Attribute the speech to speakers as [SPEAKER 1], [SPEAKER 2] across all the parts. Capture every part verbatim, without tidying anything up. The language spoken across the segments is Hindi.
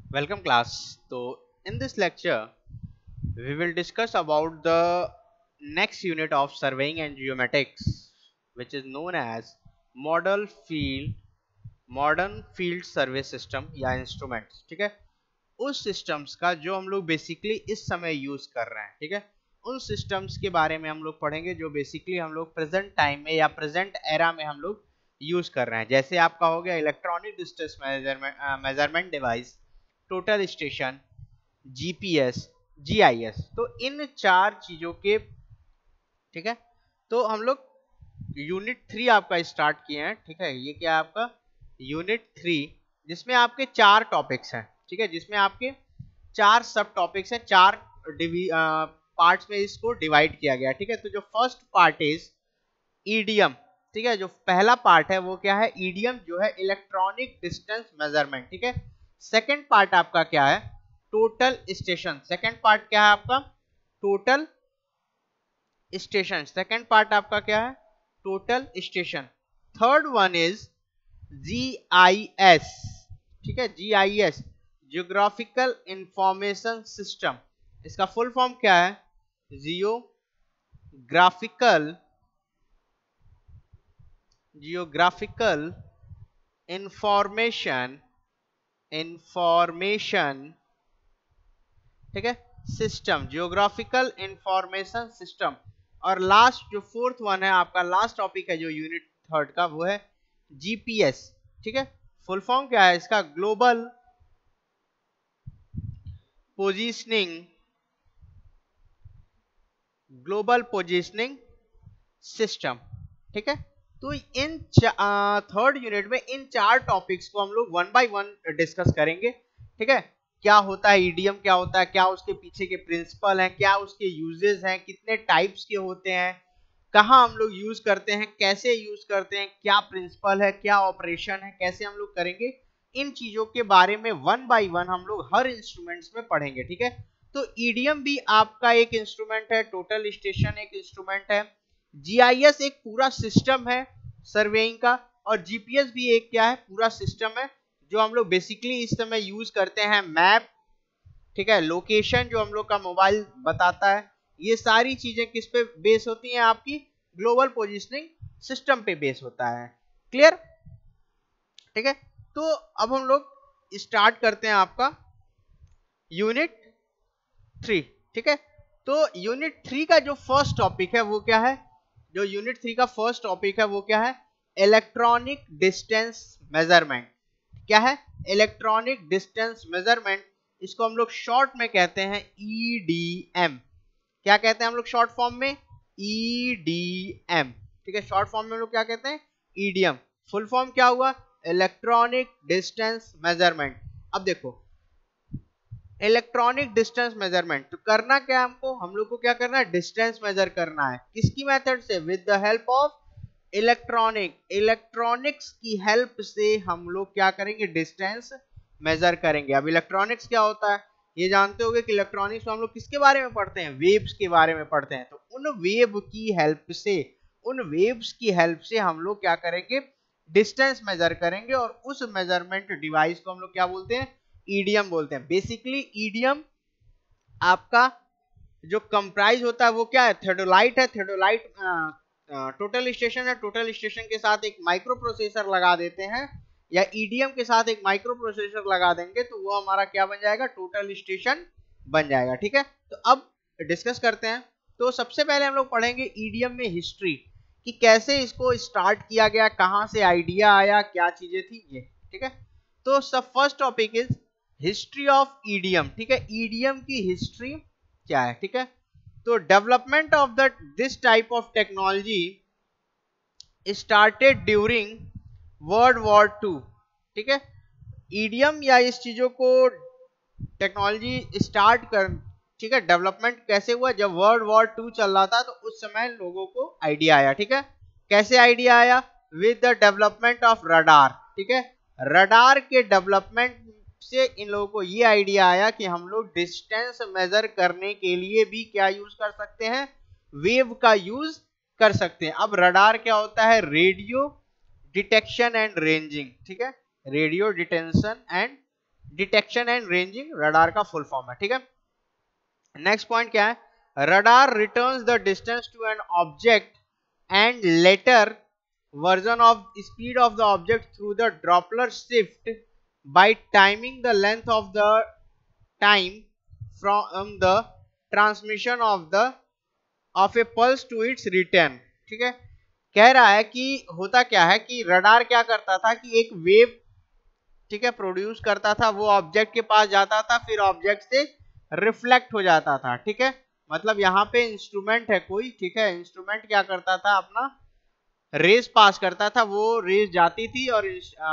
[SPEAKER 1] Welcome class. So in this lecture we will discuss about the next unit of surveying and geomatics, which is known as model field modern field survey system या इंस्ट्रूमेंट्स। ठीक है, उस सिस्टम्स का जो हम लोग बेसिकली इस समय यूज कर रहे हैं। ठीक है, उन सिस्टम्स के बारे में हम लोग पढ़ेंगे जो बेसिकली हम लोग प्रेजेंट टाइम में या प्रेजेंट एरा में हम लोग यूज कर रहे हैं। जैसे आपका हो गया electronic distance measurement measurement device, total station, GPS, GIS. तो इन चार चीजों के, ठीक है, तो हम लोग यूनिट थ्री आपका स्टार्ट किए हैं। ठीक है, ये क्या है आपका यूनिट थ्री, जिसमें आपके चार टॉपिक्स हैं। ठीक है, जिसमें आपके चार सब टॉपिक्स हैं, चार पार्ट्स में इसको डिवाइड किया गया। ठीक है, तो जो फर्स्ट पार्ट इज ईडीएम। ठीक है, जो पहला पार्ट है वो क्या है, ईडीएम जो है इलेक्ट्रॉनिक डिस्टेंस मेजरमेंट। ठीक है, सेकंड पार्ट आपका क्या है, टोटल स्टेशन। सेकंड पार्ट क्या है आपका, टोटल स्टेशन। सेकंड पार्ट आपका क्या है, total station. Third one is G I S. ठीक है, G I S geographical information system. इसका फुल फॉर्म क्या है, जियोग्राफिकल जियोग्राफिकल इंफॉर्मेशन इंफॉर्मेशन ठीक है, सिस्टम, जियोग्राफिकल इंफॉर्मेशन सिस्टम। और लास्ट जो फोर्थ वन है आपका, लास्ट टॉपिक है जो यूनिट थर्ड का, वो है जीपीएस। ठीक है, फुल फॉर्म क्या है इसका, global positioning global positioning system. ठीक है, तो इन थर्ड यूनिट में इन चार टॉपिक्स को हम लोग वन बाय वन डिस्कस करेंगे। ठीक है, क्या होता है ईडीएम, क्या होता है, क्या उसके पीछे के प्रिंसिपल हैं, क्या उसके यूजेस हैं, कितने टाइप्स के होते हैं, कहाँ हम लोग यूज करते हैं, कैसे यूज करते हैं, क्या प्रिंसिपल है, क्या ऑपरेशन है, कैसे हम लोग करेंगे, इन चीजों के बारे में वन बाय वन हम लोग हर इंस्ट्रूमेंट्स में पढ़ेंगे। ठीक है, तो ईडीएम भी आपका एक इंस्ट्रूमेंट है, टोटल स्टेशन एक इंस्ट्रूमेंट है, जीआईएस एक पूरा सिस्टम है सर्वेइंग का, और जीपीएस भी एक क्या है, पूरा सिस्टम है जो हम लोग बेसिकली इस समय यूज करते हैं। मैप, ठीक है, लोकेशन जो हम लोग का मोबाइल बताता है, ये सारी चीजें किस पे बेस होती हैं, आपकी ग्लोबल पोजीशनिंग सिस्टम पे बेस होता है। क्लियर? ठीक है, तो अब हम लोग स्टार्ट करते हैं आपका यूनिट थ्री। ठीक है, तो यूनिट थ्री का जो फर्स्ट टॉपिक है वो क्या है, जो यूनिट थ्री का फर्स्ट टॉपिक है वो क्या है, इलेक्ट्रॉनिक डिस्टेंस मेजरमेंट। क्या है, इलेक्ट्रॉनिक डिस्टेंस मेजरमेंट। इसको हम लोग शॉर्ट में कहते हैं ईडीएम। क्या कहते हैं हम लोग शॉर्ट फॉर्म में, ईडीएम। ठीक है, शॉर्ट फॉर्म में हम लोग क्या कहते हैं, ईडीएम। फुल फॉर्म क्या हुआ, इलेक्ट्रॉनिक डिस्टेंस मेजरमेंट। अब देखो, इलेक्ट्रॉनिक डिस्टेंस मेजरमेंट, तो करना क्या हमको, हम लोग को क्या करना है, डिस्टेंस मेजर करना है। किसकी मेथड से, with the help of electronic electronics की हेल्प से हम लोग क्या करेंगे, डिस्टेंस मेजर करेंगे। अब इलेक्ट्रॉनिक्स क्या होता है, ये जानते होंगे कि इलेक्ट्रॉनिक्स में हम लोग किसके बारे में पढ़ते हैं, वेव्स के बारे में पढ़ते हैं। तो उन वेव की हेल्प से उन वेव्स की हेल्प से हम लोग क्या करेंगे, डिस्टेंस मेजर करेंगे, और उस मेजरमेंट डिवाइस को हम लोग क्या बोलते हैं, ईडीएम बोलते हैं। बेसिकली ईडीएम आपका जो कंप्राइज होता है वो क्या है, थेडोलाइट है। थेडोलाइट टोटल स्टेशन है, टोटल स्टेशन के साथ एक माइक्रो प्रोसेसर लगा देते हैं, या ईडीएम के साथ एक माइक्रो प्रोसेसर लगा देंगे, तो वो हमारा क्या बन जाएगा, टोटल स्टेशन बन जाएगा। ठीक है, तो अब डिस्कस करते हैं। तो सबसे पहले हम लोग पढ़ेंगे ईडीएम में हिस्ट्री, कि कैसे इसको स्टार्ट किया गया, कहां से आइडिया आया, क्या चीजें थी ये। ठीक है, तो सब first topic is history of EDM. ठीक है, ईडीएम की हिस्ट्री क्या है। ठीक है, तो development of the this type of technology started during world war two. ठीक है, ईडीएम या इस चीजों को टेक्नोलॉजी स्टार्ट कर, ठीक है, डेवलपमेंट कैसे हुआ, जब वर्ल्ड वॉर टू चल रहा था, तो उस समय लोगों को आइडिया आया। ठीक है, कैसे आइडिया आया, with the development of radar. ठीक है, रडार के डेवलपमेंट से इन लोगों को ये आइडिया आया कि हम लोग डिस्टेंस मेजर करने के लिए भी क्या यूज कर सकते हैं, वेव का यूज कर सकते हैं। अब रडार क्या होता है, रेडियो डिटेक्शन एंड रेंजिंग। ठीक है, radio detection and detection and ranging radar का फुल फॉर्म है, ठीक है। नेक्स्ट पॉइंट क्या है, radar returns the distance to an object and later version of speed of the object through the Doppler shift by timing the length of the time from the transmission of the of a pulse to its return, ठीक है। कह रहा है कि होता क्या है कि रडार क्या करता था कि एक वेव, ठीक है, प्रोड्यूस करता था, वो ऑब्जेक्ट के पास जाता था, फिर ऑब्जेक्ट से रिफ्लेक्ट हो जाता था, ठीक है। मतलब यहाँ पे इंस्ट्रूमेंट है कोई, ठीक है, इंस्ट्रूमेंट क्या करता था, अपना रेस पास करता था, वो रेस जाती थी और आ,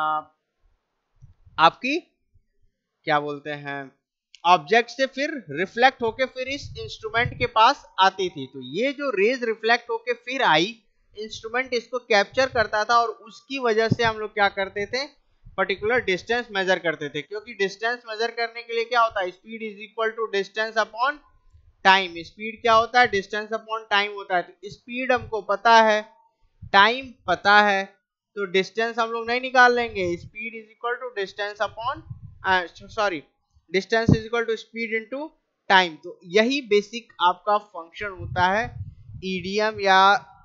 [SPEAKER 1] आपकी क्या बोलते हैं ऑब्जेक्ट से फिर रिफ्लेक्ट होके फिर इस इंस्ट्रूमेंट के पास आती थी। तो ये जो रेज रिफ्लेक्ट होके फिर आई, इंस्ट्रूमेंट इसको कैप्चर करता था और उसकी वजह से हम लोग क्या करते थे, पर्टिकुलर डिस्टेंस मेजर करते थे। क्योंकि डिस्टेंस मेजर करने के लिए क्या होता है, speed is equal to distance upon time. Speed क्या होता है, डिस्टेंस अपॉन टाइम होता है। तो स्पीड हमको पता है, टाइम पता है, तो डिस्टेंस हम लोग नहीं निकाल लेंगे। Speed is equal to distance upon sorry distance is equal to speed into time. तो यही बेसिक आपका फंक्शन होता है ईडीएम या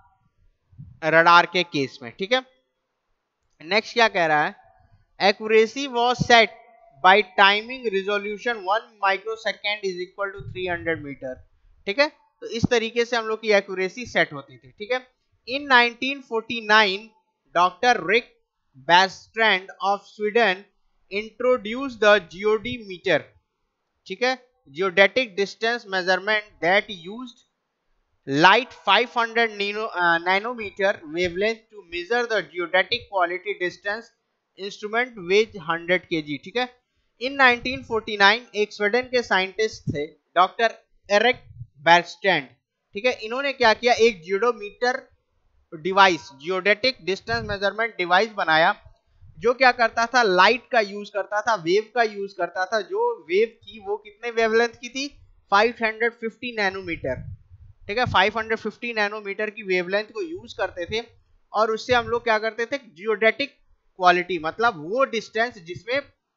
[SPEAKER 1] रडार के केस में, ठीक है। नेक्स्ट क्या कह रहा है, accuracy was set by timing resolution one microsecond is equal to three hundred metre, ठीक है। तो इस तरीके से हम लोग की एक्यूरेसी सेट होती थी, ठीक है। In nineteen forty-nine, Doctor Rick Bastrand of Sweden introduced the geodemeter, ठीक है, geodetic distance measurement that used light five hundred nano, uh, nanometer wavelength to measure the geodetic quality distance. Instrument weighs one hundred kilograms, ठीक है। In nineteen forty-nine एक स्वीडन के साइंटिस्ट थे डॉक्टर एरिक बैरस्टैंड, ठीक है। इन्होंने क्या किया, एक geodimeter device, geodetic distance measurement device बनाया, जो क्या करता था, लाइट का यूज करता था, वेव का यूज करता था। जो वेव थी वो कितने वेवलेंथ की थी, फाइव हंड्रेड फिफ्टी नैनोमीटर, ठीक है, फाइव हंड्रेड फिफ्टी नैनोमीटर की वेवलेंथ को यूज करते थे। और उससे हम लोग क्या करते थे, जियोडेटिक क्वालिटी, मतलब वो डिस्टेंस जिसमें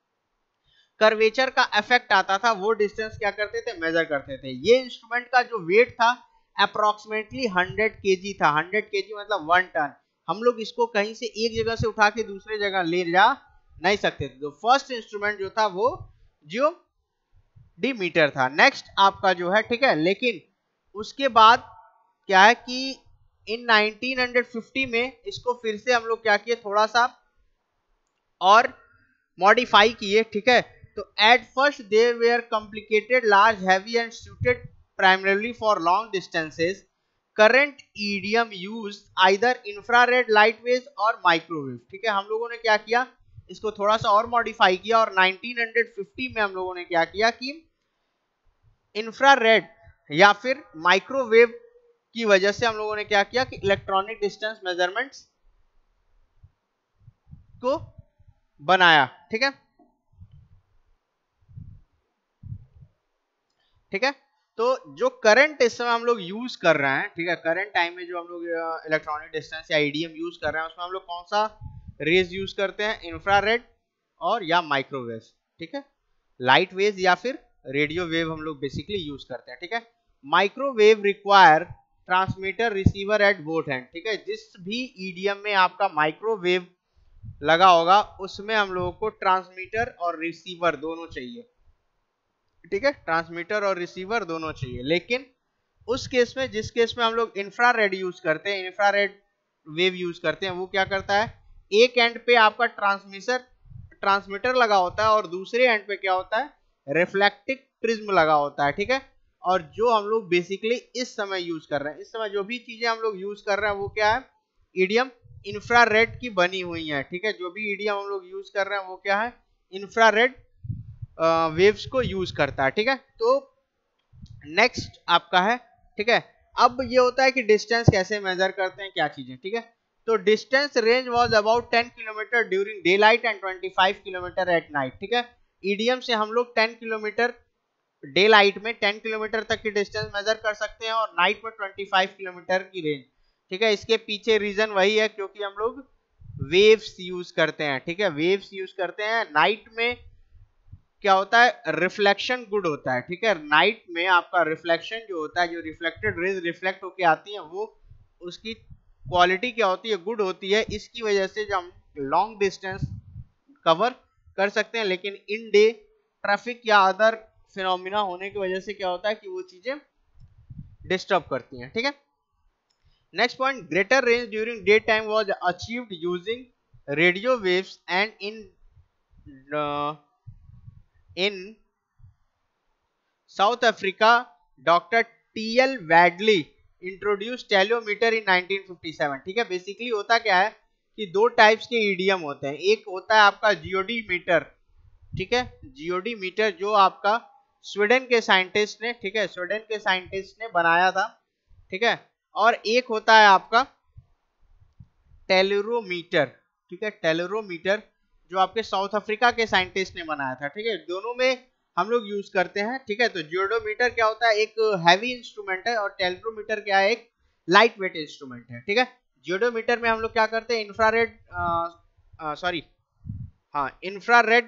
[SPEAKER 1] कर्वेचर का इफेक्ट आता था, वो डिस्टेंस क्या करते थे, मेजर करते थे। ये इंस्ट्रूमेंट का जो वेट था अप्रोक्सीमेटली हंड्रेड केजी था। हंड्रेड केजी मतलब वन टन। हम लोग इसको कहीं से एक जगह से उठा के दूसरे जगह ले जा नहीं सकते थे। तो फर्स्ट इंस्ट्रूमेंट जो था वो जियोडीमीटर था। नेक्स्ट आपका जो है, ठीक है, लेकिन उसके बाद क्या है कि इन नाइनटीन फिफ्टी में इसको फिर से हम लोग क्या किए, थोड़ा सा और मॉडिफाई किए, ठीक है। तो at first they were complicated, large, heavy and suited primarily for long distances. Current E D M used either infrared light waves or microwave, ठीक है। हम लोगों ने क्या किया, इसको थोड़ा सा और मॉडिफाई किया और नाइनटीन फिफ्टी में हम लोगों ने क्या किया कि इंफ्रारेड या फिर माइक्रोवेव की वजह से हम लोगों ने क्या किया कि इलेक्ट्रॉनिक डिस्टेंस मेजरमेंट्स को बनाया, ठीक है, ठीक है। तो जो करंट इस समय हम लोग यूज कर रहे हैं, ठीक है, करंट टाइम में जो हम लोग इलेक्ट्रॉनिक डिस्टेंस या ईडीएम यूज कर रहे हैं, उसमें हम लोग कौन सा रेज यूज करते हैं, इंफ्रारेड और या माइक्रोवेव, ठीक है, लाइट वेव या फिर रेडियो वेव हम लोग बेसिकली यूज करते हैं, ठीक है। Microwave require transmitter receiver at both end, ठीक है। जिस भी ईडीएम में आपका माइक्रोवेव लगा होगा उसमें हम लोगों को ट्रांसमीटर और रिसीवर दोनों चाहिए, ठीक है, ट्रांसमीटर और रिसीवर दोनों चाहिए। लेकिन उस केस में, जिस केस में हम लोग इंफ्रारेड यूज करते हैं, इंफ्रारेड वेव यूज करते हैं, वो क्या करता है, एक एंड पे आपका ट्रांसमीटर ट्रांसमीटर लगा होता है और दूसरे एंड पे क्या होता है, रिफ्लेक्टिव प्रिज्म लगा होता है, ठीक है। और जो हम लोग बेसिकली इस समय यूज कर रहे हैं, इस समय जो भी चीजें हम लोग यूज कर रहे हैं वो क्या है, ईडीएम इंफ्रारेड की बनी हुई है, ठीक है। जो भी ईडीएम हम लोग यूज कर रहे हैं वो क्या है, इंफ्रारेड वेव्स को यूज करता है, ठीक है। तो नेक्स्ट आपका है, ठीक है। अब ये होता है कि डिस्टेंस कैसे मेजर करते हैं, क्या चीजें, ठीक है। तो distance range was about ten kilometre during day light and twenty five kilometre at night, ठीक है। ईडीएम से हम लोग टेन किलोमीटर डे लाइट में टेन किलोमीटर तक की डिस्टेंस मेजर कर सकते हैं और नाइट में ट्वेंटी फाइव किलोमीटर की रेंज, ठीक है। इसके पीछे रीजन वही है क्योंकि हम लोग वेव्स यूज करते हैं, ठीक है, वेव्स यूज करते हैं। नाइट में क्या होता है, रिफ्लेक्शन गुड होता है, ठीक है। नाइट में आपका रिफ्लेक्शन जो होता है, जो रिफ्लेक्टेड रेज रिफ्लेक्ट होके आती है, वो उसकी क्वालिटी क्या होती है, गुड होती है। इसकी वजह से जो हम लॉन्ग डिस्टेंस कवर कर सकते हैं, लेकिन इन डे ट्रैफिक या अदर फिनोमिना होने की वजह से क्या होता है कि वो चीजें डिस्टर्ब करती हैं, ठीक है। Next point, greater range during day time was achieved using radio waves and in in South Africa doctor T L Wadley introduce tellurometer in nineteen fifty seven, ठीक है। बेसिकली होता क्या है कि दो टाइप्स के ईडीएम होते हैं, एक होता है आपका जीओडी मीटर, ठीक है, जीओडी मीटर जो आपका स्वीडन के साइंटिस्ट ने, ठीक है, स्वीडन के साइंटिस्ट ने बनाया था, ठीक है। और एक होता है आपका टेलरोमीटर, ठीक है, टेलरोमीटर जो आपके साउथ अफ्रीका के साइंटिस्ट ने बनाया था, ठीक है। दोनों में हम लोग यूज करते हैं, ठीक है। तो जियोडोमीटर क्या होता है, एक हैवी इंस्ट्रूमेंट है, और टेलरोमीटर क्या है, एक लाइट वेट इंस्ट्रूमेंट है, ठीक है। जियोडोमीटर में हम लोग क्या करते हैं, इंफ्रारेड सॉरी हाँ इंफ्रारेड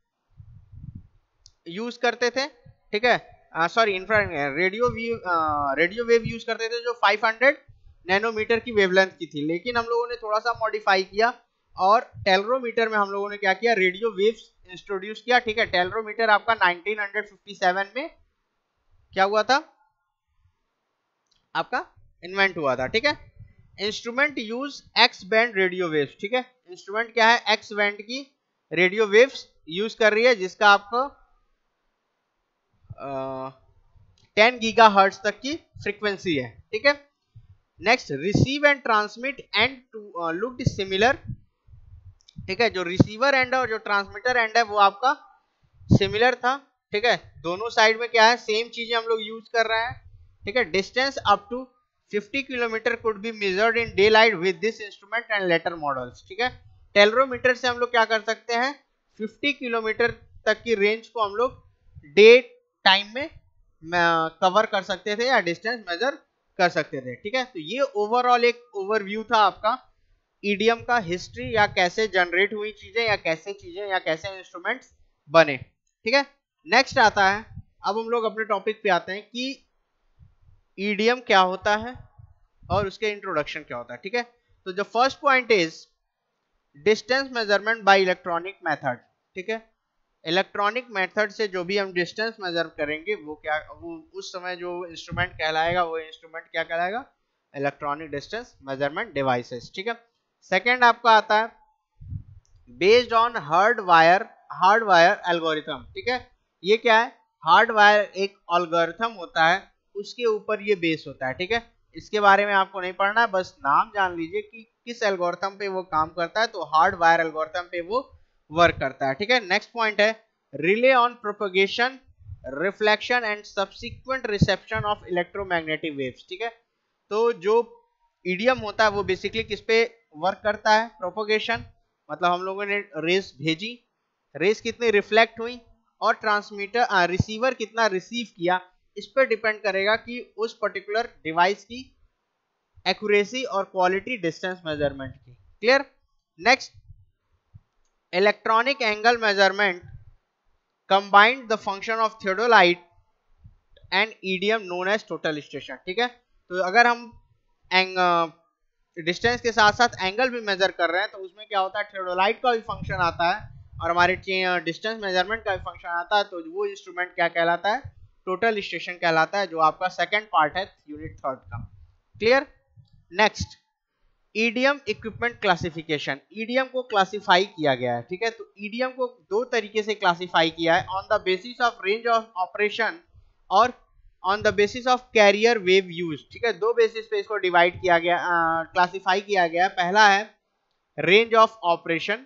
[SPEAKER 1] यूज करते थे, ठीक है, sorry infra radio wave radio wave use करते थे जो फाइव हंड्रेड नैनोमीटर की वेवलेंथ की थी, लेकिन हम लोगों ने थोड़ा सा मॉडिफाई किया और टेलरोमीटर में हम लोगों ने क्या किया, रेडियो वेव्स इंट्रोड्यूस किया, ठीक है। टेलरोमीटर आपका नाइनटीन फिफ्टी सेवन में क्या हुआ था, आपका इन्वेंट हुआ था, ठीक है। Instrument use X band radio waves, ठीक है। इंस्ट्रूमेंट क्या है, एक्स बैंड की रेडियो वेव्स यूज कर रही है, जिसका आपको टेन गीगा हर्ट्ज तक की फ्रीक्वेंसी है, ठीक है। Next, receive and transmit and looked similar, ठीक है। जो रिसीवर एंड और जो ट्रांसमीटर एंड है वो आपका सिमिलर था, ठीक है। दोनों साइड में क्या है, सेम चीजें हम लोग यूज कर रहे हैं, ठीक है। Distance up to fifty kilometre could be measured in day light with this instrument and later models, ठीक है। टेलरोमीटर से हम लोग क्या कर सकते हैं, फिफ्टी किलोमीटर तक की रेंज को हम लोग डे टाइम में कवर कर सकते थे या डिस्टेंस मेजर कर सकते थे, ठीक है। तो ये ओवरऑल एक ओवरव्यू था आपका ईडीएम का, हिस्ट्री या कैसे जनरेट हुई चीजें या कैसे चीजें या कैसे इंस्ट्रूमेंट्स बने, ठीक है। नेक्स्ट आता है, अब हम लोग अपने टॉपिक पे आते हैं कि ईडीएम क्या होता है और उसके इंट्रोडक्शन क्या होता है, ठीक है। तो जो first point is distance measurement by electronic method, ठीक है। इलेक्ट्रॉनिक मेथड से जो भी हम डिस्टेंस मेजर करेंगे वो क्या, वो उस समय जो इंस्ट्रूमेंट कहलाएगा वो इंस्ट्रूमेंट क्या कहलाएगा, इलेक्ट्रॉनिक डिस्टेंस मेजरमेंट डिवाइसेस, ठीक है। सेकेंड आपका आता है based on hard wire hard wire algorithm, ठीक है। ये क्या है, हार्ड वायर एक एल्गोरिथम होता है, उसके ऊपर ये बेस होता है, ठीक है। इसके बारे में आपको नहीं पढ़ना है, बस नाम जान लीजिए कि किस एल्गोरिथम पे वो काम करता है, तो हार्ड वायर एल्गोरिथम पे वो वर्क करता है, ठीक है। नेक्स्ट पॉइंट है rely on propagation reflection and subsequent reception of electromagnetic waves, ठीक है। तो जो ईडीएम होता है वो बेसिकली किस पे वर्क करता है, प्रोपगेशन, मतलब हम लोगों ने रेस भेजी, रेस कितनी रिफ्लेक्ट हुई, और ट्रांसमीटर रिसीवर कितना रिसीव किया, इस पर डिपेंड करेगा कि उस पर्टिकुलर डिवाइस की एक्यूरेसी और क्वालिटी डिस्टेंस मेजरमेंट की, clear. Next, electronic angle measurement combined the function of theodolite and EDM known as total station, ठीक है। तो अगर हम डिस्टेंस के साथ साथ एंगल भी मेजर कर रहे हैं तो उसमें क्या होता है, थियोडोलाइट का भी फंक्शन आता है और हमारे डिस्टेंस मेजरमेंट का भी फंक्शन आता है, तो वो इंस्ट्रूमेंट क्या कहलाता है, टोटल स्टेशन कहलाता है, जो आपका सेकंड पार्ट है यूनिट थर्ड का, clear. Next, EDM equipment classification, EDM को क्लासिफाई किया गया है, ठीक है। तो ईडीएम को दो तरीके से क्लासिफाई किया है, on the basis of range of operation और on the basis of carrier wave use, ठीक है। दो बेसिस पे इसको डिवाइड किया गया, क्लासिफाई किया गया। पहला है range of operation,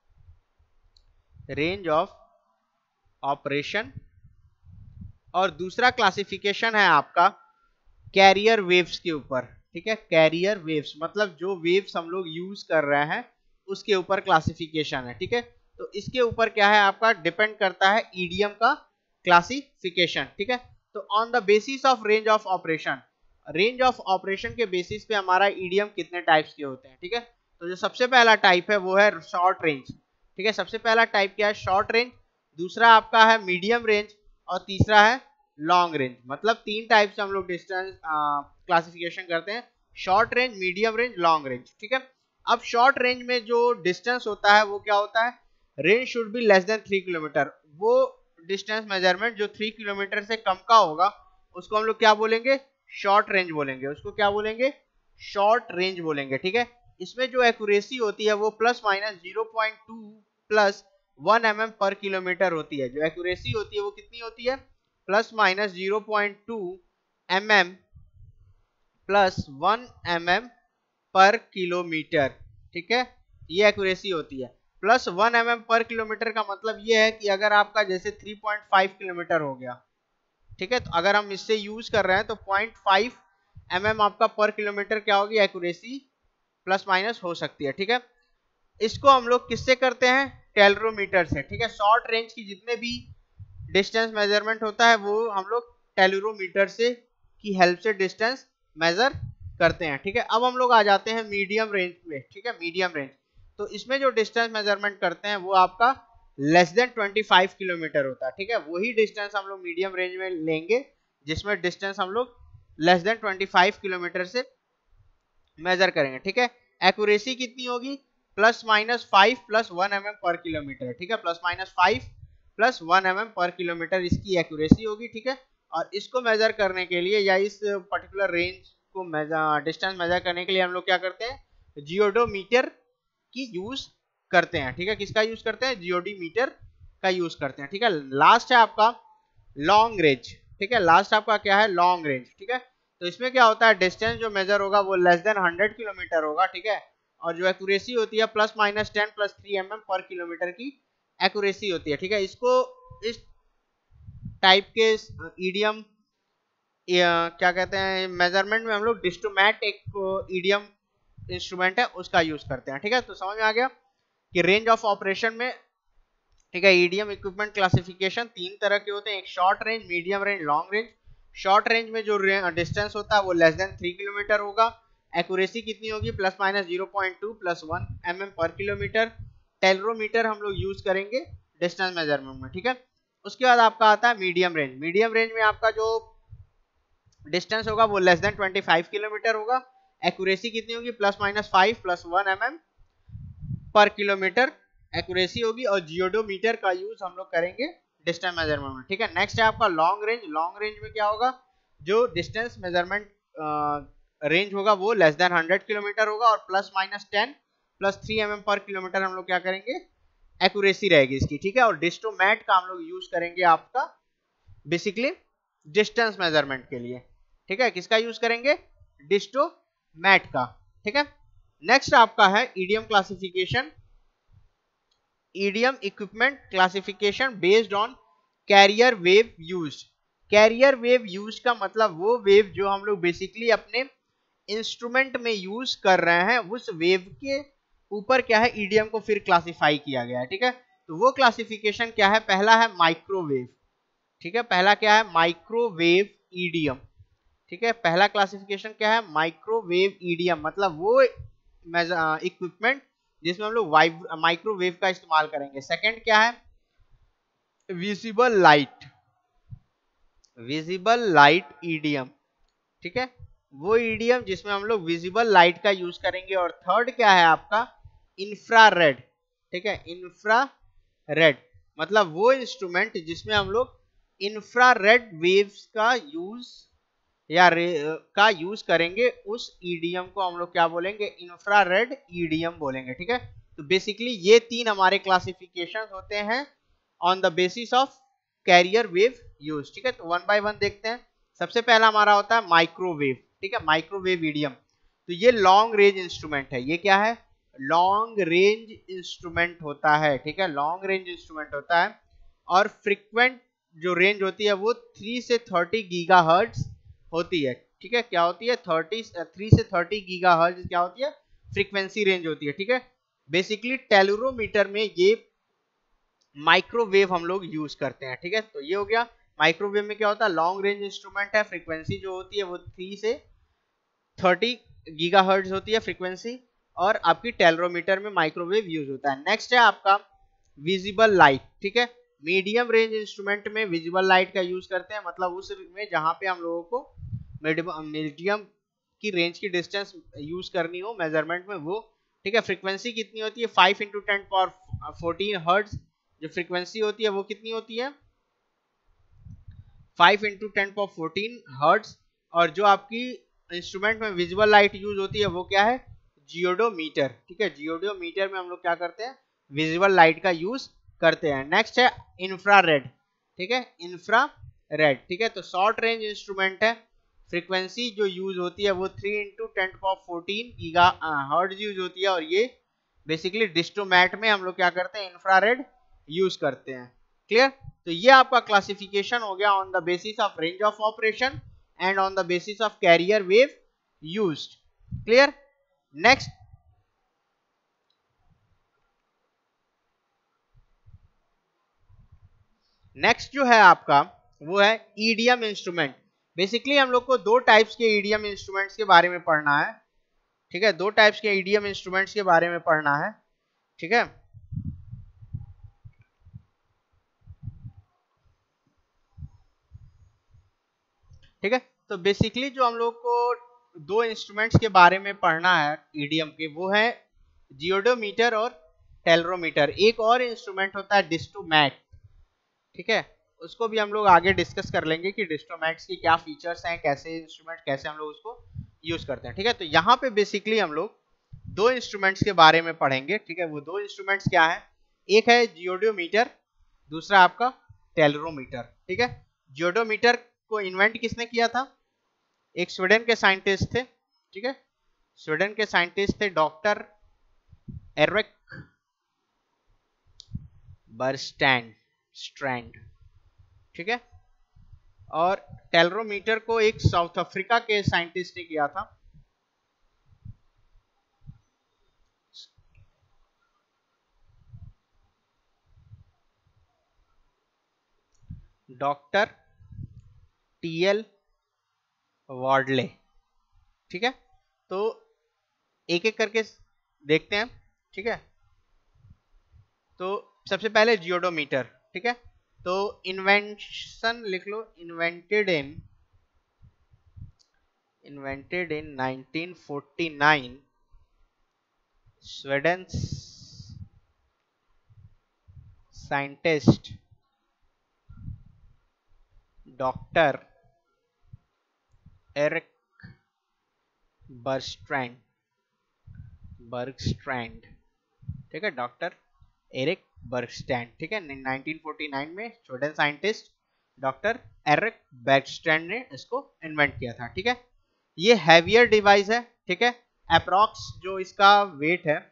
[SPEAKER 1] range of operation, और दूसरा क्लासिफिकेशन है आपका कैरियर वेव्स के ऊपर, ठीक है। कैरियर वेव्स मतलब जो वेव्स हम लोग यूज कर रहे हैं उसके ऊपर क्लासिफिकेशन है, ठीक है। तो इसके ऊपर क्या है, आपका डिपेंड करता है ईडीएम का क्लासिफिकेशन, ठीक है। तो on the basis of range of operation, range of operation के बेसिस पे हमारा ईडीएम कितने टाइप्स के होते हैं, ठीक है। तो जो सबसे पहला टाइप है वो है शॉर्ट रेंज, ठीक है। सबसे पहला टाइप क्या है, शॉर्ट रेंज। दूसरा आपका है मीडियम रेंज और तीसरा है लॉन्ग रेंज। मतलब तीन टाइप से हम लोग डिस्टेंस क्लासिफिकेशन करते हैं, short range, medium range, long range. ठीक है, अब शॉर्ट रेंज में जो डिस्टेंस होता है वो क्या होता है, range should be less than three kilometre. वो डिस्टेंस मेजरमेंट जो थ्री किलोमीटर से कम का होगा उसको हम लोग क्या बोलेंगे, शॉर्ट रेंज बोलेंगे। उसको क्या बोलेंगे, शॉर्ट रेंज बोलेंगे। ठीक है, इसमें जो एक्यूरेसी होती है वो plus minus zero point two plus one M M per kilometre होती है। जो एक्यूरेसी होती है वो कितनी होती है, plus minus zero point two M M plus one M M per kilometre. ठीक है, ये एक्यूरेसी होती है। Plus one M M per kilometre का मतलब ये है कि अगर आपका जैसे थ्री पॉइंट फाइव किलोमीटर हो गया, ठीक है, तो अगर हम इससे यूज कर रहे हैं तो पॉइंट फाइव एम एम आपका पर किलोमीटर क्या होगी, एक्यूरेसी प्लस माइनस हो सकती है। ठीक है, इसको हम लोग किससे करते हैं, टेलरोमीटर से। ठीक है, शॉर्ट रेंज की जितने भी डिस्टेंस मेजरमेंट होता है वो हम लोग टेलरोमीटर से की हेल्प से डिस्टेंस मेजर करते हैं। ठीक है, अब हम लोग आ जाते हैं मीडियम रेंज में। ठीक है, मीडियम रेंज, तो इसमें जो डिस्टेंस मेजरमेंट करते हैं वो आपका less than twenty five kilometre होता है। ठीक है, वही डिस्टेंस हम लोग मीडियम रेंज में लेंगे जिसमें डिस्टेंस हम लोग less than twenty five kilometre से मेजर करेंगे। ठीक है, एक्यूरेसी कितनी होगी, plus minus five plus one M M per kilometre. ठीक है, plus minus five plus one M M per kilometre इसकी एक्यूरेसी होगी। ठीक है, और इसको मेजर करने के लिए या इस पर्टिकुलर रेंज को मेजर डिस्टेंस मेजर करने के लिए हम लोग क्या करते हैं, जियोडोमीटर की यूज करते हैं। ठीक है, किसका यूज करते हैं, जियोडोमीटर का यूज करते हैं। ठीक है, लास्ट है आपका लॉन्ग रेंज। ठीक है, लास्ट आपका क्या है, लॉन्ग रेंज। ठीक है, तो इसमें क्या होता है, डिस्टेंस जो मेजर होगा वो लेस देन हंड्रेड किलोमीटर होगा। ठीक है, और जो एक्यूरेसी होती है plus minus ten plus three M M per kilometre की एक्यूरेसी होती है। ठीक है, इसको इस टाइप के ईडीएम क्या कहते हैं मेजरमेंट में हम लोग डिस्टोमैट एक ईडीएम इंस्ट्रूमेंट है उसका यूज करते हैं। ठीक है, तो समझ में आ गया कि रेंज ऑफ ऑपरेशन में, ठीक है, ईडीएम इक्विपमेंट क्लासिफिकेशन तीन तरह के होते हैं, एक short range, medium range, long range. Short range में जो डिस्टेंस होता है वो लेस देन थ्री किलोमीटर होगा, एक्यूरेसी कितनी होगी, plus minus zero point two plus one M M per kilometre. Tellurometer हम लोग यूज करेंगे डिस्टेंस मेजरमेंट में। ठीक है, उसके बाद आपका आता है मीडियम रेंज। मीडियम रेंज में आपका जो डिस्टेंस होगा वो less than twenty five kilometre होगा, एक्यूरेसी कितनी होगी, plus minus five plus one M M per kilometre accuracy होगी, और जियोडोमीटर का यूज हम लोग करेंगे डिस्टेंस मेजरमेंट में। ठीक है, नेक्स्ट है आपका लॉन्ग रेंज। लॉन्ग रेंज में क्या होगा, जो डिस्टेंस मेजरमेंट रेंज होगा वो लेस देन हंड्रेड किलोमीटर होगा, और plus minus ten plus three M M per kilometre हम लोग क्या करेंगे, एक्यूरेसी रहेगी इसकी। ठीक है, और डिस्टोमैट का हम लोग यूज करेंगे आपका बेसिकली डिस्टेंस मेजरमेंट के लिए। ठीक है, किसका यूज करेंगे, डिस्टोमैट का। ठीक है, नेक्स्ट आपका है EDM classification, EDM equipment classification based on carrier wave used. Carrier wave use का मतलब वो वेव जो हम लोग बेसिकली अपने इंस्ट्रूमेंट में यूज कर रहे हैं, उस वेव के ऊपर क्या है, ईडीएम को फिर क्लासिफाई किया गया है। ठीक है, तो वो क्लासिफिकेशन क्या है, पहला है माइक्रोवेव। ठीक है, पहला क्या है, माइक्रोवेव ईडीएम। ठीक है, पहला क्लासिफिकेशन क्या है, माइक्रोवेव ईडीएम, मतलब वो इक्विपमेंट जिसमें हम लोग माइक्रोवेव का इस्तेमाल करेंगे। सेकंड क्या है, visible light, visible light EDM. ठीक है, वो ईडीएम जिसमें हम लोग विजिबल लाइट का यूज करेंगे। और थर्ड क्या है आपका, इंफ्रारेड। ठीक है, इंफ्रारेड मतलब वो इंस्ट्रूमेंट जिसमें हम लोग इंफ्रारेड वेव्स का यूज या का यूज करेंगे, उस ईडीएम को हम लोग क्या बोलेंगे, इंफ्रारेड ईडीएम बोलेंगे। ठीक है, तो बेसिकली ये तीन हमारे क्लासिफिकेशन होते हैं on the basis of carrier wave use. ठीक है, तो वन बाय वन देखते हैं। सबसे पहला हमारा होता है माइक्रोवेव। ठीक है, माइक्रोवेव ईडीएम, तो ये लॉन्ग रेंज इंस्ट्रूमेंट है। ये क्या है, लॉन्ग रेंज इंस्ट्रूमेंट होता है। ठीक है, लॉन्ग रेंज इंस्ट्रूमेंट होता है, और फ्रीक्वेंट जो रेंज होती है वो थ्री से थर्टी गीगाहर्ट्ज होती है। ठीक है, क्या होती है, थर्टी थ्री से थर्टी गीगाहर्ट्ज क्या होती है, फ्रीक्वेंसी रेंज होती है। ठीक है, बेसिकली टेलरोमीटर में ये माइक्रोवेव हम लोग यूज करते हैं। ठीक है, तो ये हो गया माइक्रोवेव में क्या होता है, लॉन्ग रेंज इंस्ट्रूमेंट है, फ्रीक्वेंसी जो होती है वो थ्री से थर्टी गीगाहर्ट्ज होती है फ्रीक्वेंसी, और आपकी टेलरोमीटर में माइक्रोवेव यूज होता है। नेक्स्ट है आपका विजिबल लाइट। ठीक है, मीडियम रेंज इंस्ट्रूमेंट में विजुअल लाइट का यूज करते हैं, मतलब उस में जहां पे हम लोगों को मीडियम की रेंज की डिस्टेंस यूज करनी हो मेजरमेंट में वो, ठीक है। फ्रीक्वेंसी कितनी होती है, five into ten power fourteen hertz जो फ्रीक्वेंसी होती है वो कितनी होती है, five into ten power fourteen hertz. और जो आपकी इंस्ट्रूमेंट में विजुअल लाइट यूज होती है वो क्या है, जियोडोमीटर, ठीक है। जियोडोमीटर में हम लोग क्या करते हैं, विजुअल लाइट का यूज करते हैं। नेक्स्ट है इंफ्रारेड, ठीक है, इंफ्रारेड, ठीक है। तो शॉर्ट रेंज इंस्ट्रूमेंट है, फ्रीक्वेंसी जो यूज होती है वो three into ten power fourteen giga hertz use होती है, और ये बेसिकली डिस्टोमैट में हम लोग क्या करते हैं, इंफ्रारेड यूज करते हैं। क्लियर। तो ये आपका क्लासिफिकेशन हो गया on the basis of range of operation and on the basis of carrier wave used. Clear. Next next जो है आपका वो है ईडीएम इंस्ट्रूमेंट। बेसिकली हम लोग को दो टाइप्स के ईडीएम इंस्ट्रूमेंट्स के बारे में पढ़ना है, ठीक है। दो टाइप्स के ईडीएम इंस्ट्रूमेंट्स के बारे में पढ़ना है, ठीक है। ठीक है, तो बेसिकली जो हम लोग को दो इंस्ट्रूमेंट्स के बारे में पढ़ना है ईडीएम के, वो है जियोडोमीटर और टेलरोमीटर। एक और इंस्ट्रूमेंट होता है डिस्टोमैट, ठीक है। उसको भी हम लोग आगे डिस्कस कर लेंगे कि डिस्टोमैट्स की क्या फीचर्स हैं, कैसे इंस्ट्रूमेंट, कैसे हम लोग उसको यूज करते हैं, ठीक है। तो यहाँ पे बेसिकली हम लोग दो इंस्ट्रूमेंट्स के बारे में पढ़ेंगे, ठीक है। वो दो इंस्ट्रूमेंट्स क्या है, एक है जियोडोमीटर, दूसरा आपका टेलरोमीटर, ठीक है। जियोडोमीटर को इन्वेंट किसने किया था, एक स्वीडन के साइंटिस्ट थे, ठीक है। स्वीडन के साइंटिस्ट थे डॉक्टर एरिक बर्स्टैंड स्ट्रैंड, ठीक है। और टेलरोमीटर को एक साउथ अफ्रीका के साइंटिस्ट ने किया था, डॉक्टर टीएल वार्डले, ठीक है। तो एक एक करके देखते हैं, ठीक है। तो सबसे पहले जियोडोमीटर, ठीक है। तो इन्वेंशन लिख लो, invented in invented in nineteen forty nine, Sweden scientist doctor Eric Berstrand Bergstrand ठीक है, डॉक्टर एरिक बर्गस्ट्रैंड, ठीक है। नाइनटीन फोर्टी नाइन में Sweden scientist doctor Eric Bergstrand ने इसको इन्वेंट किया था, ठीक है। ये हैवियर डिवाइस है, ठीक है। अप्रॉक्स जो इसका वेट है,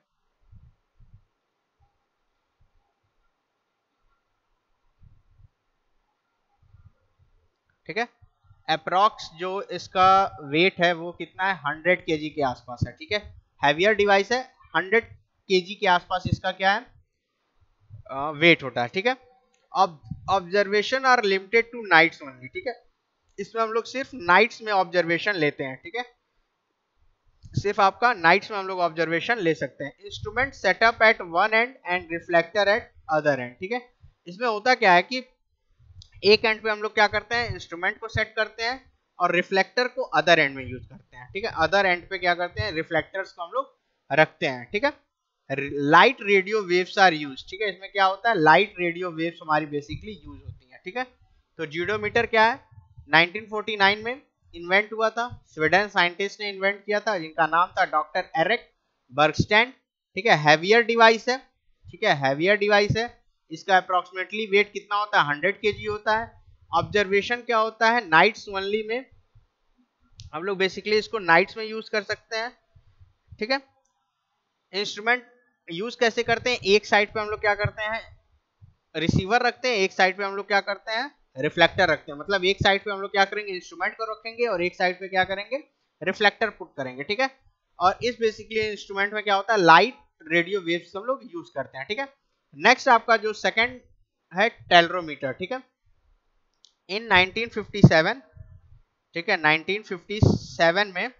[SPEAKER 1] ठीक है, अप्रॉक्स जो इसका वेट है वो कितना है, हंड्रेड केजी के आसपास है, ठीक है। हैवियर डिवाइस है, हंड्रेड केजी के आसपास इसका क्या है, वेट होता है, ठीक है। अब observation are limited to nights only, ठीक है। इसमें हम लोग सिर्फ नाइट्स में ऑब्जर्वेशन लेते हैं, ठीक है। सिर्फ आपका नाइट्स में हम लोग ऑब्जर्वेशन ले सकते हैं। Instrument setup at one end end reflector at other end, ठीक है। इसमें होता क्या है कि एक एंड पे हम लोग क्या करते हैं, इंस्ट्रूमेंट को सेट करते हैं और रिफ्लेक्टर को अदर एंड में यूज करते हैं, ठीक है। अदर एंड पे क्या करते हैं, रिफ्लेक्टर्स को हम लोग रखते हैं, ठीक है। Light radio waves are use, ठीक है। इसमें क्या होता है, लाइट रेडियो वेव्स हमारी बेसिकली यूज होती है, ठीक है। तो जियोडोमीटर क्या है, नाइनटीन फोर्टी नाइन में इन्वेंट हुआ था, स्वीडन साइंटिस्ट ने इन्वेंट किया था, जिनका नाम था डॉक्टर एरिक बर्गस्टैंड, ठीक है। हैवियर डिवाइस है, ठीक है, हैवियर डिवाइस है। इसका अप्रोक्सीमेटली वेट कितना होता है, हंड्रेड केजी होता है। ऑब्जर्वेशन क्या होता है, नाइट्स ओनली में हम लोग बेसिकली इसको नाइट्स में यूज कर सकते हैं, ठीक है। इंस्ट्रूमेंट यूज कैसे करते हैं, एक साइड पे हम लोग क्या करते हैं, रिसीवर रखते हैं, एक साइड पे हम लोग क्या करते हैं, रिफ्लेक्टर रखते हैं। मतलब एक साइड पे हम लोग क्या करेंगे, इंस्ट्रूमेंट को रखेंगे और एक साइड पे क्या करेंगे, रिफ्लेक्टर पुट करेंगे, ठीक है। और इस बेसिकली इंस्ट्रूमेंट में क्या होता है, लाइट रेडियो वेव्स हम लोग यूज करते हैं, ठीक है। नेक्स्ट आपका जो सेकंड है टेलरोमीटर, ठीक है। इन नाइनटीन फिफ्टी सेवन, ठीक है, नाइनटीन फिफ्टी सेवन में,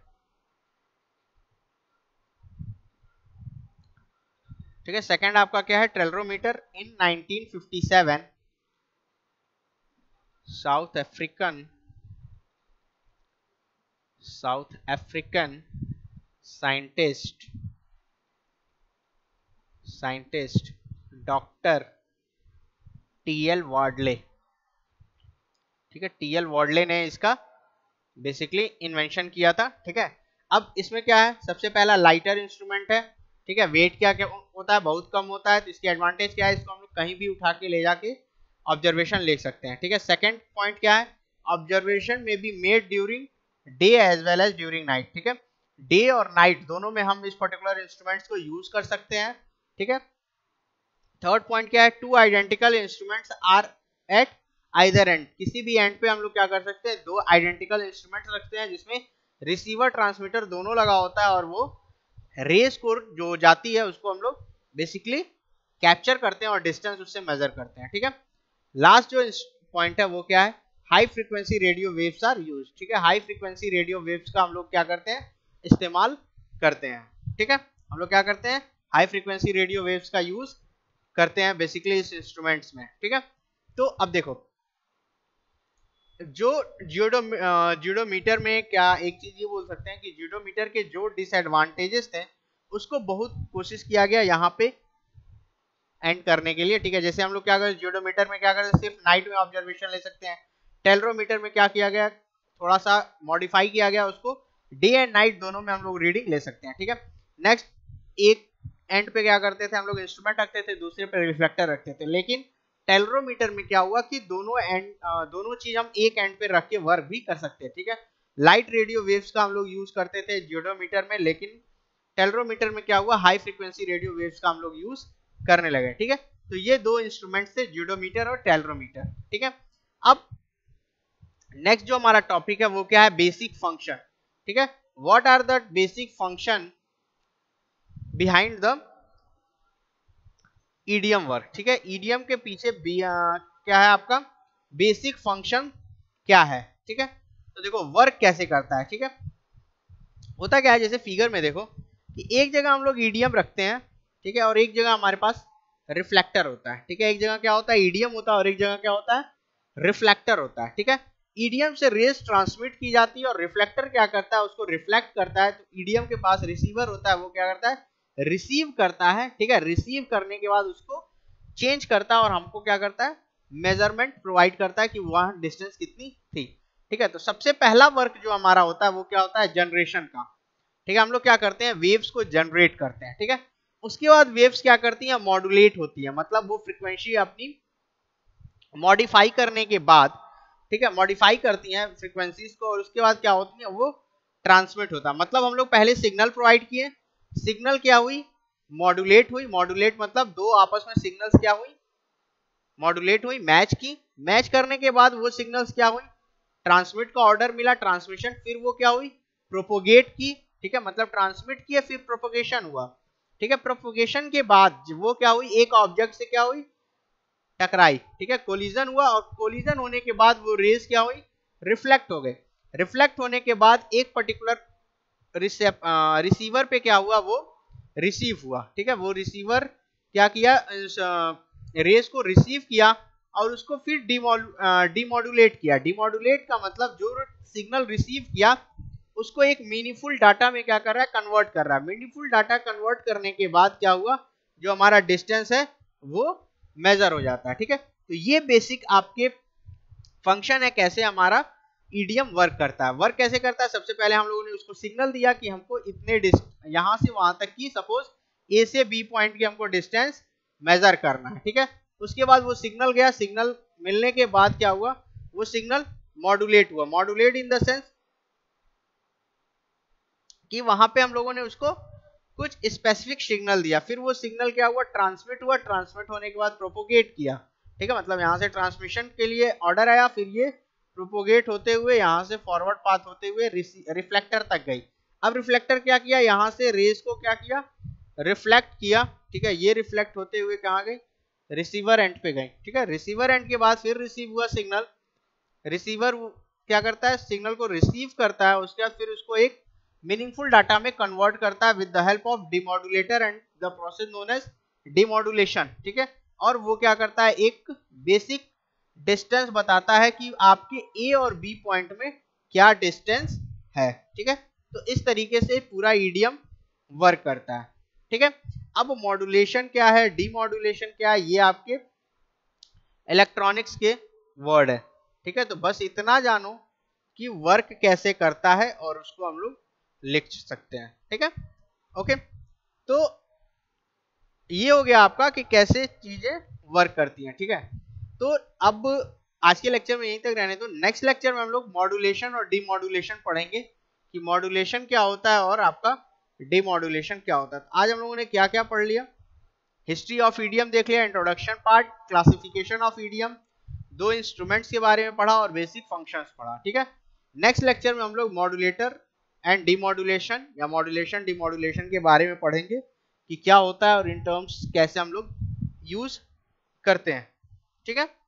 [SPEAKER 1] ठीक है, सेकंड आपका क्या है, tellurometer in nineteen fifty seven South African South African scientist scientist doctor T L Wardley, ठीक है, टी एल वार्डले ने इसका बेसिकली इन्वेंशन किया था, ठीक है। अब इसमें क्या है, सबसे पहला लाइटर इंस्ट्रूमेंट है, ठीक है, वेट क्या क्या होता है, बहुत कम होता है, तो इसकी एडवांटेज क्या है, इसको हम लोग कहीं भी उठा के ले जाके ऑब्जर्वेशन ले सकते हैं, ठीक है। सेकंड पॉइंट क्या है, ऑब्जर्वेशन में be made during day as well as during night, ठीक है, डे और नाइट दोनों में हम इस पर्टिकुलर इंस्ट्रूमेंट्स को यूज कर सकते हैं, ठीक है। थर्ड पॉइंट क्या है, two identical instruments are at either end, किसी भी एंड पे हम लोग क्या कर सकते हैं, दो आइडेंटिकल इंस्ट्रूमेंट्स रखते हैं जिसमें रिसीवर ट्रांसमीटर दोनों लगा होता है और वो रेस को जो जाती है उसको हम लोग बेसिकली कैप्चर करते हैं और डिस्टेंस उससे मेजर करते हैं, ठीक है। लास्ट जो पॉइंट है वो क्या है, high frequency radio waves are use, ठीक है, हाई फ्रीक्वेंसी रेडियो वेव्स का हम लोग क्या करते हैं, इस्तेमाल करते हैं, ठीक है, हम लोग क्या करते हैं, हाई फ्रीक्वेंसी रेडियो वेव्स का यूज करते हैं बेसिकली इस इंस्ट्रूमेंट्स में, ठीक है। तो अब देखो जो जियोडो जियोडोमीटर में क्या एक चीज ये बोल सकते हैं कि जियोडोमीटर के जो डिसएडवांटेजेस थे उसको बहुत कोशिश किया गया यहाँ पे एंड करने के लिए, ठीक है। जैसे हम लोग क्या करते हैं, जियोडोमीटर में क्या करते हैं, सिर्फ नाइट में ऑब्जर्वेशन ले सकते हैं। टेलरोमीटर में क्या किया गया, थोड़ा सा मॉडिफाई किया गया, उसको डे एंड नाइट दोनों में हम लोग रीडिंग ले सकते हैं, ठीक है। नेक्स्ट, एक एंड पे क्या करते थे हम लोग, इंस्ट्रूमेंट रखते थे, दूसरे पे रिफ्लेक्टर रखते थे, लेकिन टेलरोमीटर में क्या हुआ कि दोनों एंड दोनों चीज हम एक एंड पे रख के वर्क भी कर सकते हैं, ठीक है। लाइट रेडियो वेव्स का हम लोग यूज करते थे जियोडोमीटर में, लेकिन टेलरोमीटर में क्या हुआ, हाई फ्रीक्वेंसी रेडियो वेव्स का हम लोग यूज करने लगे, ठीक है। तो ये दो इंस्ट्रूमेंट्स थे, जियोडोमीटर और टेलरोमीटर, ठीक है। अब नेक्स्ट जो हमारा टॉपिक है वो क्या है, बेसिक फंक्शन, ठीक है। What are the basic function behind the EDM work, ठीक है, ईडीएम के पीछे क्या है आपका बेसिक फंक्शन क्या है, ठीक है। तो देखो वर्क कैसे करता है, ठीक है, होता क्या है, जैसे फिगर में देखो कि एक जगह हम लोग ईडीएम रखते हैं, ठीक है, और एक जगह हमारे पास रिफ्लेक्टर होता है, ठीक है, एक जगह क्या होता है ईडीएम होता है और एक जगह क्या होता है रिफ्लेक्टर होता है, ठीक है। ईडीएम से रेस ट्रांसमिट की जाती है और रिफ्लेक्टर क्या करता है, उसको रिफ्लेक्ट करता है। तो ईडीएम के पास रिसीवर होता है, वो क्या करता है, रिसीव करता है, ठीक है, रिसीव करने के बाद उसको चेंज करता है और हमको क्या करता है, मेजरमेंट प्रोवाइड करता है कि वहां डिस्टेंस कितनी थी, ठीक है। तो सबसे पहला वर्क जो हमारा होता है वो क्या होता है, जनरेशन का, ठीक है, हम लोग क्या करते हैं, वेव्स को जनरेट करते हैं, ठीक है। उसके बाद वेव्स क्या करती हैं, मॉड्यूलेट होती है, मतलब वो फ्रीक्वेंसी अपनी मॉडिफाई करने के बाद, ठीक है, मॉडिफाई करती हैं फ्रीक्वेंसीज को और उसके बाद क्या होती है, वो ट्रांसमिट होता है। मतलब हम लोग पहले सिग्नल प्रोवाइड किए, सिग्नल क्या हुई, मॉड्यूलेट हुई, मॉड्यूलेट मतलब दो आपस में सिग्नल्स क्या हुई, मॉड्यूलेट हुई, मैच की, मैच करने के बाद वो सिग्नल्स क्या हुई, ट्रांसमिट का ऑर्डर मिला, ट्रांसमिशन, फिर वो क्या हुई, प्रोपोगेट की, ठीक है, मतलब ट्रांसमिट किया फिर प्रोपोगेशन हुआ, ठीक है। प्रोपोगेशन के बाद वो क्या हुई, एक ऑब्जेक्ट से क्या हुई, टकराई, ठीक है, कोलिजन हुआ और कोलिजन होने के बाद वो रेस क्या हुई, रिफ्लेक्ट हो गए, रिफ्लेक्ट होने के बाद एक पर्टिकुलर रिसीवर पे क्या हुआ, वो रिसीव हुआ, ठीक है, वो रिसीवर क्या किया, रेस को रिसीव किया और उसको फिर डिमॉड्यूलेट किया। डिमॉड्यूलेट का मतलब जो सिग्नल रिसीव किया उसको एक मीनिंगफुल डाटा में क्या कर रहा है, कन्वर्ट कर रहा है। मीनिंगफुल डाटा कन्वर्ट करने के बाद क्या हुआ, जो हमारा डिस्टेंस है वो मेजर हो जाता है, ठीक है। तो ये बेसिक आपके फंक्शन है, कैसे हमारा ईडीएम वर्क करता है। वर्क कैसे करता है, सबसे पहले हम लोगों ने उसको सिग्नल दिया कि हमको इतने यहां से वहां तक की सपोज ए से बी पॉइंट की हमको डिस्टेंस मेजर करना है, ठीक है। उसके बाद वो सिग्नल गया, सिग्नल मिलने के बाद क्या हुआ, वो सिग्नल मॉड्यूलेट हुआ, मॉड्यूलेट इन द सेंस कि वहां पे हम लोगों ने उसको कुछ स्पेसिफिक सिग्नल दिया, फिर वो सिग्नल क्या हुआ, ट्रांसमिट हुआ, ट्रांसमिट होने के बाद प्रोपोगेट किया, ठीक है, मतलब यहां से ट्रांसमिशन के लिए ऑर्डर आया, फिर ये प्रोपोगेट होते हुए यहां से फॉरवर्ड पाथ होते हुए रिफ्लेक्टर तक गई। अब रिफ्लेक्टर क्या किया, यहां से रेस को क्या किया, रिफ्लेक्ट किया, ठीक है, ये रिफ्लेक्ट होते हुए कहां गई, रिसीवर एंड पे गई, ठीक है। रिसीवर एंड के बाद फिर रिसीव हुआ सिग्नल, रिसीवर क्या करता है, सिग्नल को रिसीव करता है, उसके बाद फिर उसको एक मीनिंगफुल डाटा में कन्वर्ट करता है with the help of demodulator and the process known as demodulation, ठीक है। और वो क्या करता है, एक बेसिक डिस्टेंस बताता है कि आपके ए और बी पॉइंट में क्या डिस्टेंस है, ठीक है। तो इस तरीके से पूरा ईडियम वर्क करता है, ठीक है। अब मॉड्यूलेशन क्या है, डीमॉड्यूलेशन क्या है, ये आपके इलेक्ट्रॉनिक्स के वर्ड है, ठीक है। तो बस इतना जानो कि वर्क कैसे करता है और उसको हम लोग लिख सकते हैं, ठीक है। ओके, तो ये हो गया आपका कि कैसे चीजें वर्क करती हैं, ठीक है। तो अब आज के लेक्चर में यहीं तक रहने दो। नेक्स्ट लेक्चर में हम लोग मॉड्यूलेशन और डीमॉड्यूलेशन पढ़ेंगे कि मॉड्यूलेशन क्या होता है और आपका डीमॉड्यूलेशन क्या होता है। आज हम लोगों ने क्या क्या पढ़ लिया, हिस्ट्री ऑफ ईडियम देख लिया, introduction part, classification of EDM, दो इंस्ट्रूमेंट्स के बारे में पढ़ा और बेसिक फंक्शंस पढ़ा, ठीक है। नेक्स्ट लेक्चर में हम लोग मॉड्यूलेटर एंड डीमॉड्यूलेशन या मॉड्यूलेशन डीमॉड्यूलेशन के बारे में पढ़ेंगे कि क्या होता है और इन टर्म्स कैसे हम लोग यूज करते हैं, ठीक है।